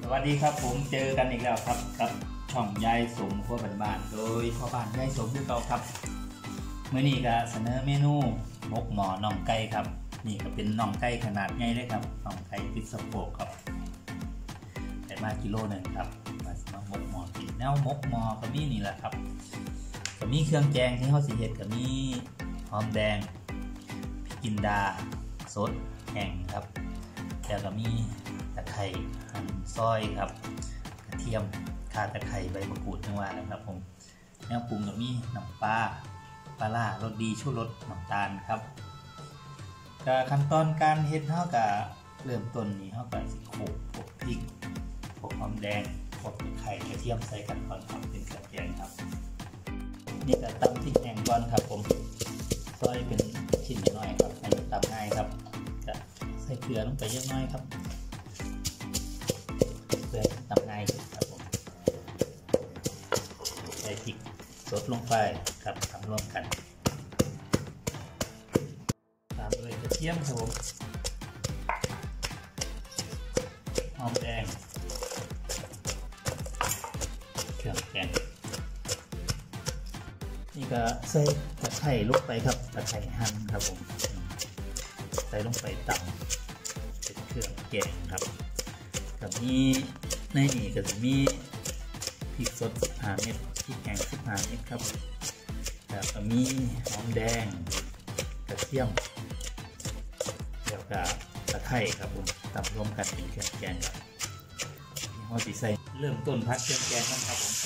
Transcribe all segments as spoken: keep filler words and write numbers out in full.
วัสดีครับผมเจอกันอีกแล้วครับกับช่องยายสมครัวบ้านๆโดยพ่อบ้านยายสมคือเก่าครับเมื่อนี้ก็เสนอเมนูหมกหมอน่องไก่ครับนี่ก็เป็นน่องไก่ขนาดใหญ่เลยครับน่องไก่ติดสะโพกครับได้มากิโลหนึ่งครับมาหมกหมอกินแนวหมกหมอก็มีนี่แหละครับก็มีเครื่องแกงที่เขาสีเห็ดก็มีหอมแดงพริกจินดาสดแห้งครับแล้วก็มีตะไคร้หั่นซอยครับกระเทียมข่าตะไคร้ใบมะกรูดทั้งว่านะครับผมแนวปรุงก็มีน้ำปลาปลาล่ารสดีชูรสน้ำตาลครับก็ขั้นตอนการเฮ็ดเฮาก็เริ่มต้นนี่เฮาก็สิโขลกพวกพริกพวกหอมแดงพวกตะไคร้กระเทียมใส่กันก่อนครับเป็นเครื่องแกงครับนี่ก็ตำพริกแห้งก่อนครับผมซอยเป็นชิ้นน้อยครับให้ตำง่ายครับจะใส่เกลือลงไปเยอะน้อยครับเพื่อตำง่ายครับผมใส่พริกสดลงไปครับทำร่วมกันตามด้วยกระเทียมครับผมหอมแดงเครื่องแกงนี่ก็ใส่ตะไคร้ลงไปครับตะไคร้หั่นครับผมใส่ลงไปตำเป็นเครื่องแกงครับกับนี้ในนี่ก็จะมีพริกสดสิบห้าเม็ดพริกแห้งสิบห้าเม็ดครับแล้วก็มีหอมแดงกระเทียมแล้วก็ตะไคร้ครับผมตำรวมกันเป็นเครื่องแกงครับนี่เราจะใส่เริ่มต้นพัดเครื่องแกงนะครับผม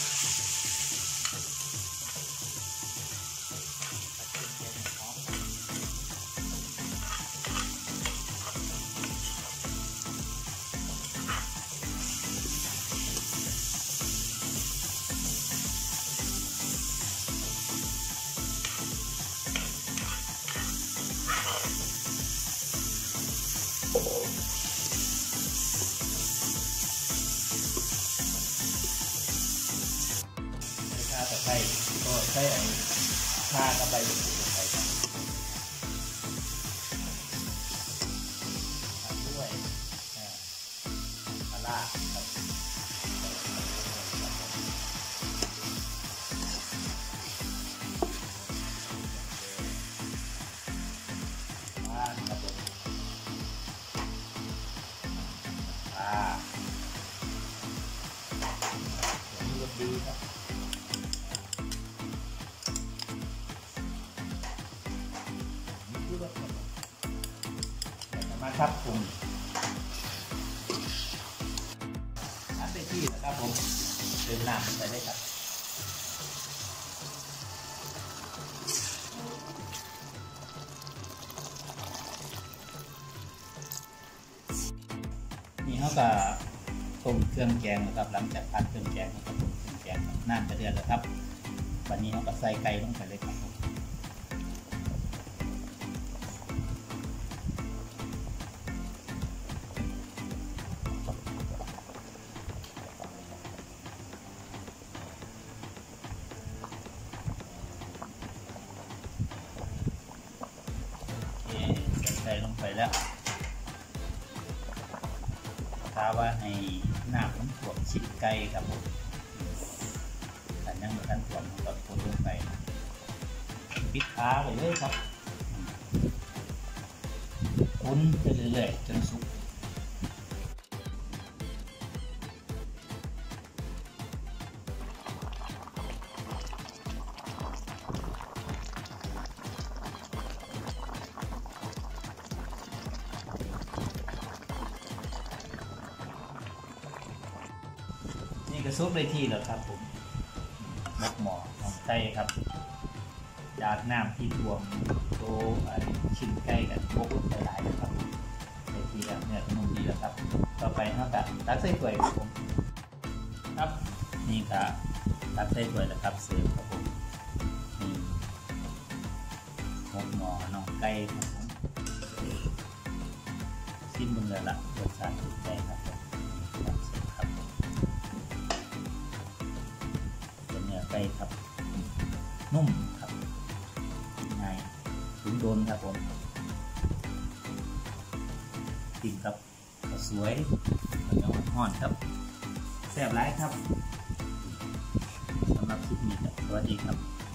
ตะไคร้ก็ใช้ไอ้ข่ากับใบมะกรูดลงไปครับตามด้วยปลาร้าครับปลาครับผมปลามีรสดีครับมาครับผมอันเป็นที่นะครับผมเติมน้ำไปได้ครับนี่เขาก็ต้มเครื่องแกงนะครับหลังจากผัดเครื่องแกงนะครับผมเครื่องแกงน้ำจะเดือดแล้วครับวันนี้เขาก็ใส่ไก่ลงไปเลยครับใส่ลงไปแล้วถ้าว่าให้น้ำมันถ่วมชิดไก่ครับผมแต่ยังไม่ทันถ่วมก็คนลงไปปิดฝาไปเลยครับคนไปเรื่อยๆจนสุกนี่ก็ซุปได้ที่แล้วครับผมหมกหมอของไก่ครับจากน้ำที่ท่วมโตชิ้นไก่กันพวกหลายๆนะครับได้ที่แล้วเนี่ยนุ่มดีแล้วครับต่อไปเท่ากับตักใส่ถ้วยครับผมครับนี่ครับตักใส่ถ้วยแล้วครับเสิร์ฟครับผมนี่หมกหมอน่องไก่ครับผมชิ้นบนเลยละรสชาติถูกใจครับไก่ครับนุ่มครับง่ายถึงโดนครับผมกินกับข้าวสวยข้าวเหนียวห่อนครับแซ่บหลายครับสำหรับคลิปนี้ครับสวัสดีครับ